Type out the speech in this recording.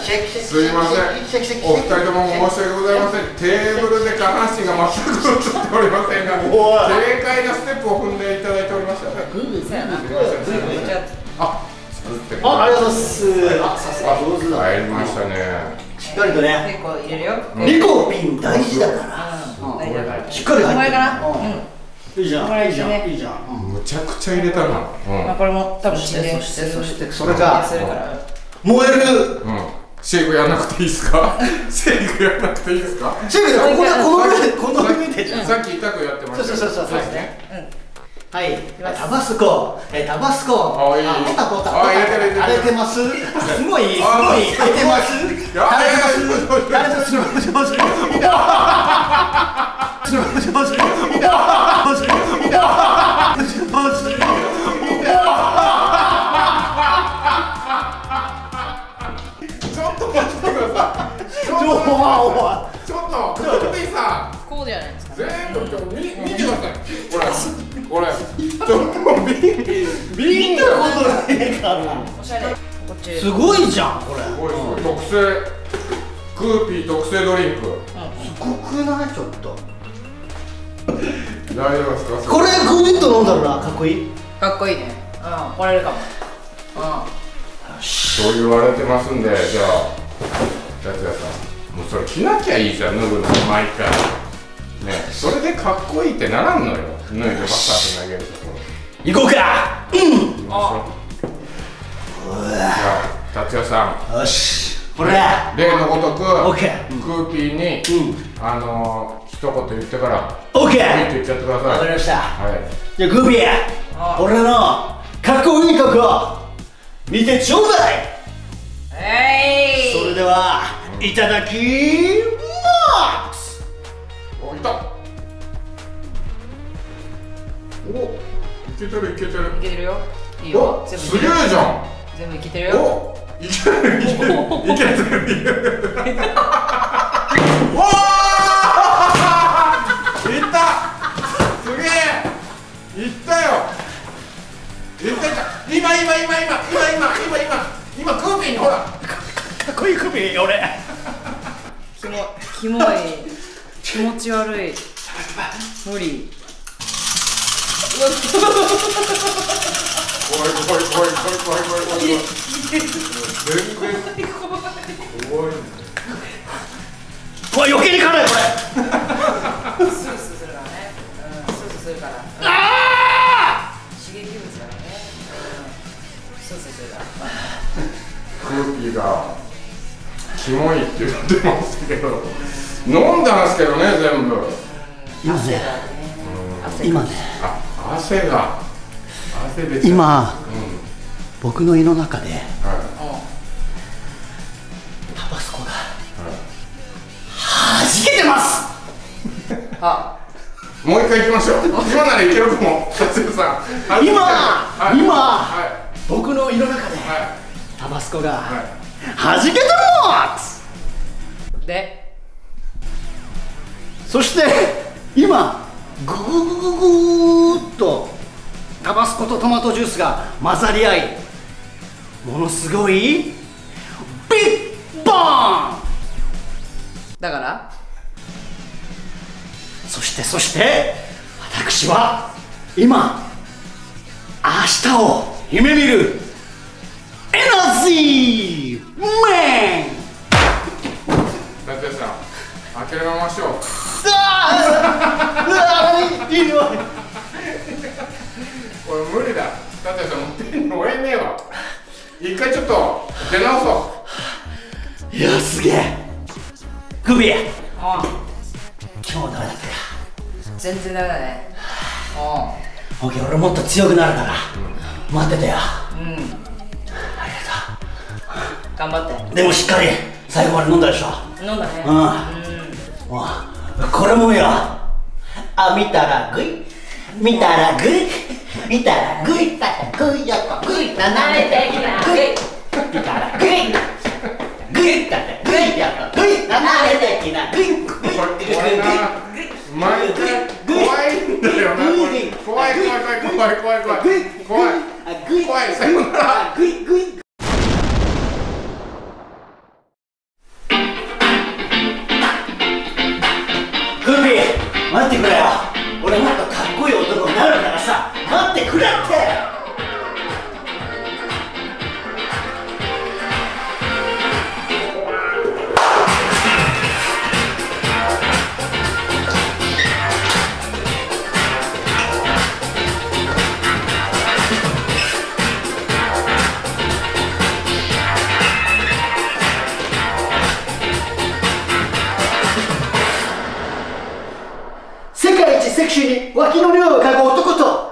すいません、お二人とも申し訳ございません。テーブルで下半身が全く映っておりませんが、軽快なステップを踏んでいただいておりましたね。あ、作ってくれありがとうございます。あ、さすが上手だ。 入りましたね。 しっかりとね。 結構入れるよ。 リコピン大事だから。しっかり入ってる。いいじゃん。いいじゃん。いいじゃん。 むちゃくちゃ入れたな。 まあこれも多分沈殿してそしてそれが燃える。 シェイクやらなくていいですか？シェイクやらなくていいですか？ シェイクこの上でさっき痛くやってました。 そうですね。はい、タバスコ、タバスコ、ポタポタ、荒れてます。すごい、荒れてます。 こうじゃないですか。 全部見てください。これちょっと見たことないから。 おしゃれ。こっち。 すごいじゃんこれ。 特製クーピー特製ドリンク。 すごくないちょっと。 大丈夫ですか？ これグイッと飲んだらかっこいい。 かっこいいね。来れるかも。 そう言われてますんで、じゃあ達也さん、もうそれ着なきゃいいじゃん、脱ぐの毎回。ね、それでかっこいいってならんのよ。脱いでバッサって投げるところ。 行こうか。 じゃあ達也さん。 よし。これ。 例のごとくクオッケー。 ーピーに一言言ってからオッケー。 って言っちゃってください。 わかりました。 はい。 じゃあグーピー、俺のかっこいいとこ見てちょうだい。それではいただきます。 お、いた。お、いけてるいけてる。 いけてるよ。いいよ。 すげえじゃん。 全部いけてるよ。 お、いけてるいけてる。わあ！いった。すげえ。いったよ。いった今クーピーにほら。 かっこいいクーピー俺。 キモい。気持ち悪い。無理。 怖い。全然怖い。 これ余計に辛いこれ。 スースするからね。スースするから。刺激物だからね。スースするから。 クーピーがキモいって言ってますけど、飲んだんですけどね全部。 今ね。 汗出ちゃう。 今、僕の胃の中でタバスコが弾けてます。 もう一回行きましょう。今ならいけるかも。達也さん。 今、僕の胃の中でタバスコが弾けてます。 で、 そして今グググググーっとタバスコとトマトジュースが混ざり合い、ものすごいビッボーン。 だからそして私は今明日を夢見るエナジーメン。 達也さん、諦めましょう。 いいよ。 これ無理だ。達也さん、乗れねえわ。一回ちょっと出直そう。 いや、すげえ。グビー、今日はダメだったか。 全然ダメだね。 オッケー、俺もっと強くなるから待っててよ。あり頑張って。 がとう。でもしっかり最後まで飲んだでしょ。 飲んだね。 これもよ。見たらグイ、見たらグイ、見たらグイ、グイよこグイ、斜め的なグイ、見たらグイ、グイ、グイよこグイ、斜め的なグイ、グイ、グイ、 毎回怖いんだよな。怖い。さよなら。 男と